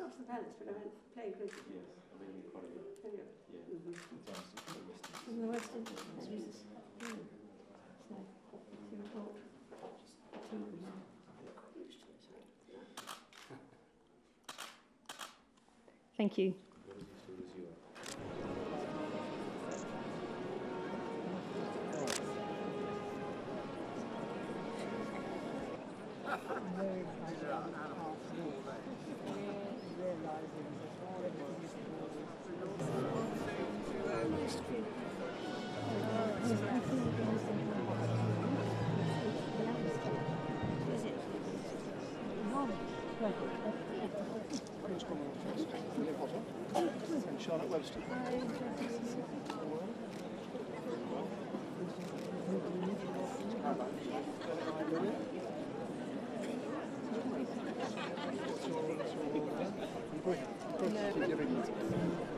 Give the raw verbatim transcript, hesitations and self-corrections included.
not to the palace, but I went playing cricket. Yes, I mean, you're quite a good. Have you? Yeah. Mm-hmm. Sometimes it's the West Indies. In the West Indies. Jesus. So, if you report. Thank you. What is as good as you are? Charlotte Webster. No.